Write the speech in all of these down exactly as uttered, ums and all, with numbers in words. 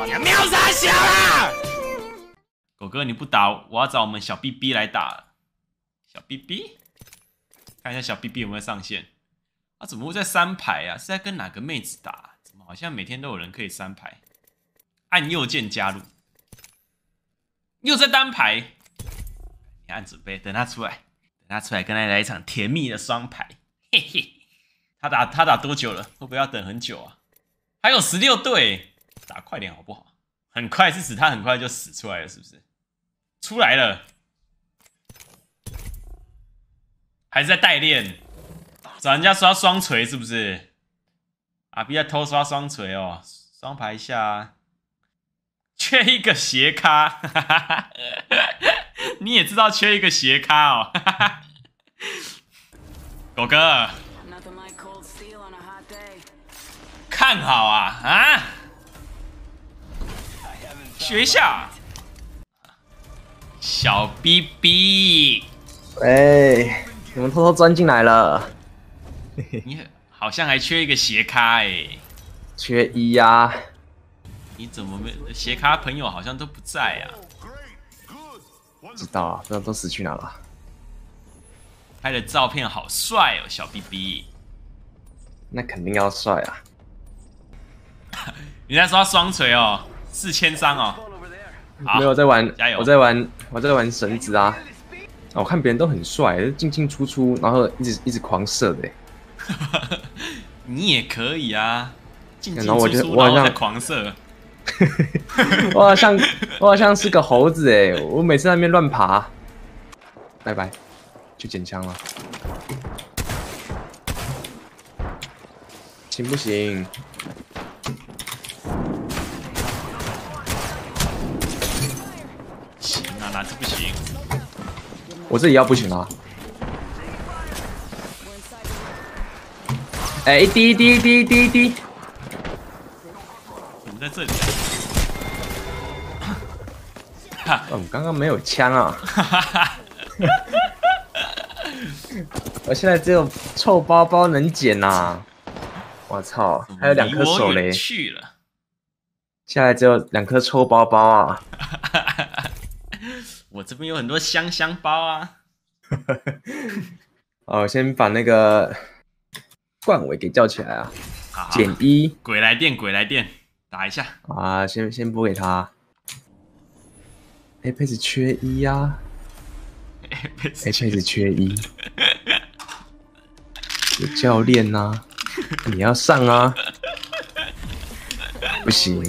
喵啥小啦！狗哥你不打，我要找我们小 B B 来打了。小 B B， 看一下小 B B 有没有上线。啊，怎么会在三排啊？是在跟哪个妹子打？怎么好像每天都有人可以三排？按右键加入。又在单排，你按准备，等他出来，等他出来跟他来一场甜蜜的双排。嘿嘿，他打他打多久了？会不会要等很久啊？还有十六队，打快点好不好？很快是指他很快就死出来了，是不是？出来了，还是在代练？找人家刷双锤是不是？阿 B 在偷刷双锤哦，双排一下啊。缺一个斜咖，哈哈哈，你也知道缺一个斜咖哦，哈哈，狗哥，看好啊啊！学一下，小 B B， 哎，你们偷偷钻进来了， 你好像还缺一个斜咖哎， 缺一呀、啊。 你怎么没斜咖朋友好像都不在啊？ 不知道啊，不知道都死去哪了。 拍的照片好帅哦，小 B B。 那肯定要帅啊！ 你在刷双锤哦，四千张哦。 没有在玩， 加油！ 我在玩，我在玩绳子啊。我看别人都很帅，进进出出，然后一直一直狂射的。 你也可以啊，进进然后我就出出， 我好像然后再狂射。 我好像我好像是个猴子哎！我每次在那边乱爬。拜拜，去捡枪了。行不行？ 行啊，哪次不行？ 我这里要不行啊！哎、欸，一滴一滴一滴一滴一滴。 我们在这里。 啊！我刚刚没有枪啊！我现在只有臭包包能捡呐、啊！我操，还有两颗手雷去了。 现在只有两颗臭包包啊！ 我这边有很多香香包啊！ 哦，先把那个冠伟给叫起来啊！减一， 鬼来电，鬼来电，打一下啊！先先拨给他。Apex 缺一呀、啊、，Apex 缺一，有教练呐、啊，你要上啊！不行，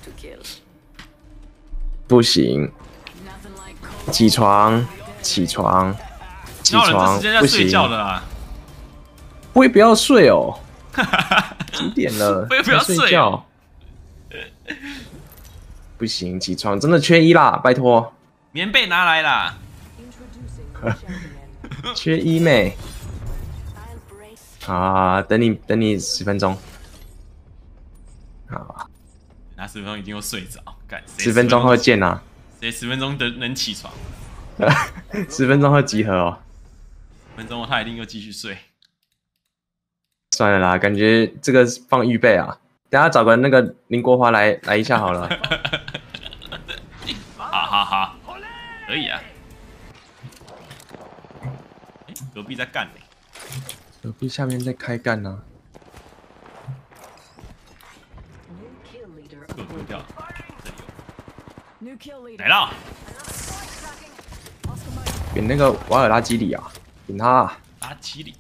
不行，起床，起床，起床，不行！不会不要睡哦，几点了？ 不会不要睡觉。不行，起床，真的缺一啦，拜托。 棉被拿来啦。 缺一妹。啊，等你等你十分钟。好。 那十分钟一定又睡着，干。 十分钟后见啊。 谁十分钟能能起床？ 十分钟后集合哦。 十分钟后他一定又继续睡。 算了啦，感觉这个放预备啊。等下找个那个林国华来来一下好了。 好好好，可以啊。欸、隔壁在干呢、欸。 隔壁下面在开干呢、啊。 这个丢掉了，这里有。来了。 点那个瓦尔拉基里啊，点他、啊。 拉基里。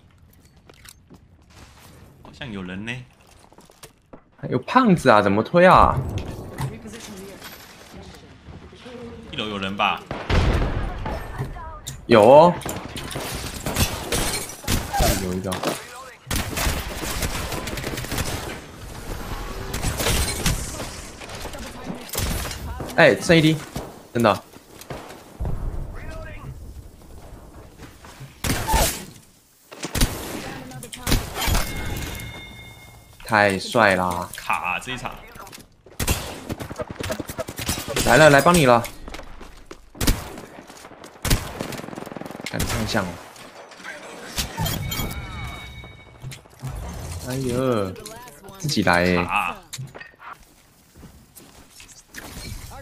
好像有人呢。 还有胖子啊，怎么推啊？ 一楼有人吧？ 有哦，有一个。哎、欸，剩一滴，真的。太帅啦！ 卡这一场来了，来帮你了。看方向哦。哎呦，自己来哎、欸。